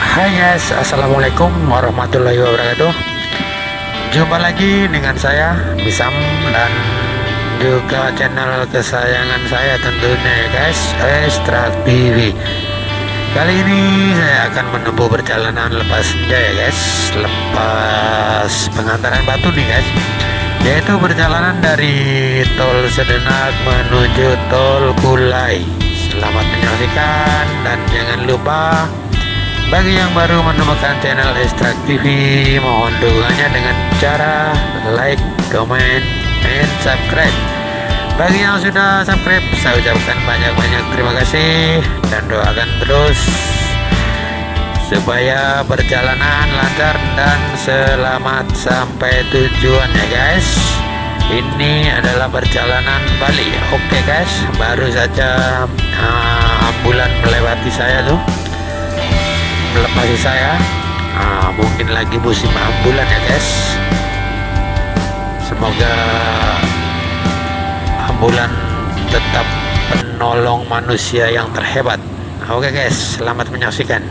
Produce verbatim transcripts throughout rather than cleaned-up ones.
Hai guys, assalamualaikum warahmatullahi wabarakatuh. Jumpa lagi dengan saya Bisam dan juga channel kesayangan saya tentunya ya guys, Extract T V. Kali ini saya akan menempuh perjalanan lepas senja ya guys, lepas pengantaran batu nih guys, yaitu perjalanan dari tol Sedenak menuju tol Kulai. Selamat menyaksikan dan jangan lupa bagi yang baru menemukan channel Extract T V, mohon dukungannya dengan cara like, comment, and subscribe. Bagi yang sudah subscribe, saya ucapkan banyak-banyak terima kasih dan doakan terus supaya perjalanan lancar dan selamat sampai tujuan ya guys. Ini adalah perjalanan Bali. Oke guys, baru saja uh, ambulan melewati saya tuh, melepasi saya. Nah, mungkin lagi musim ambulan ya guys. Semoga ambulan tetap penolong manusia yang terhebat. Oke guys, selamat menyaksikan.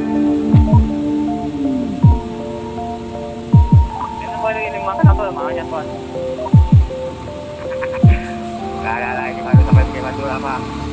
Ini po ini makan apa mau aja po. Gak ada lagi baru sampai ke Madura Pak.